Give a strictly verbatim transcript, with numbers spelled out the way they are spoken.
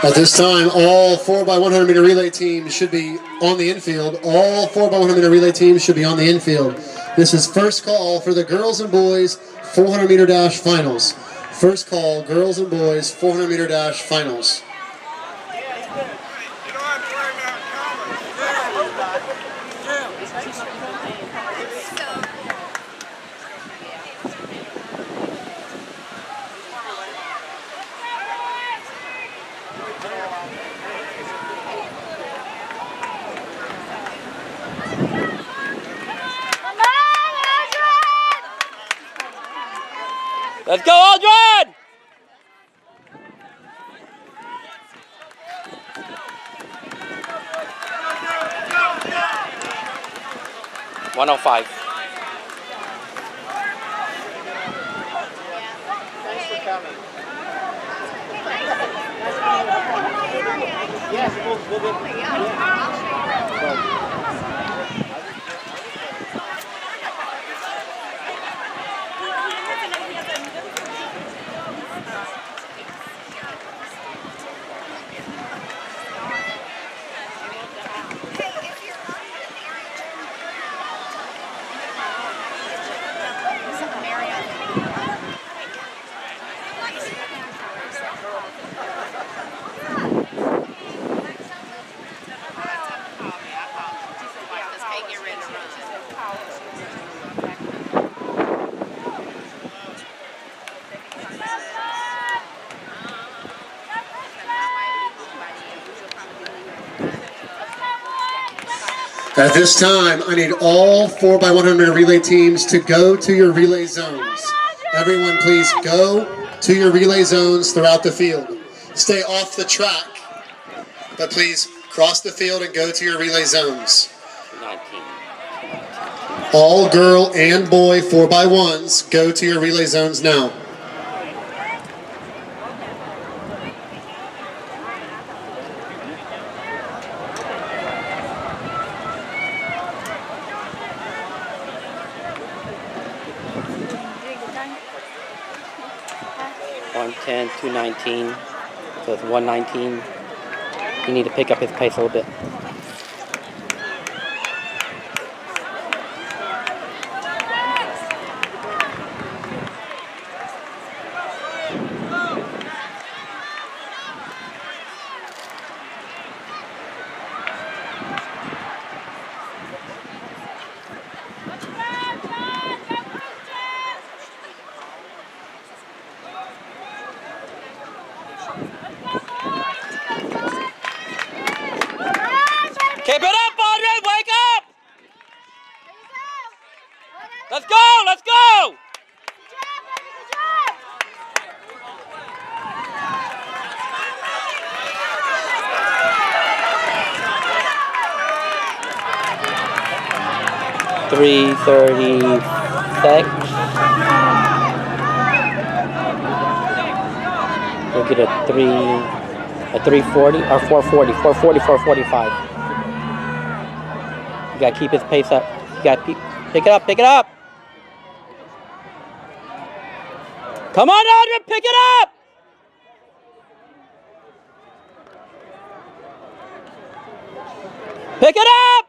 At this time, all four by one hundred meter relay teams should be on the infield. All four by one hundred meter relay teams should be on the infield. This is first call for the girls and boys four hundred meter dash finals. First call, girls and boys four hundred meter dash finals. Let's go, Aldred! one oh five. Thanks for coming. Yes, we'll, we'll get, yeah. At this time, I need all four by one hundred meter relay teams to go to your relay zones. Everyone please go to your relay zones throughout the field. Stay off the track, but please cross the field and go to your relay zones. nineteen. All girl and boy four by ones, go to your relay zones now. one ten, two nineteen, so it's one nineteen. You need to pick up his pace a little bit. Keep it up, Aldred! Wake up! Let's go! Let's go! Three thirty-six. We'll get a three, a three forty or four forty, four forty, four forty-five. You gotta keep his pace up. You gotta pick, pick it up, pick it up. Come on, Aldred, pick it up. Pick it up.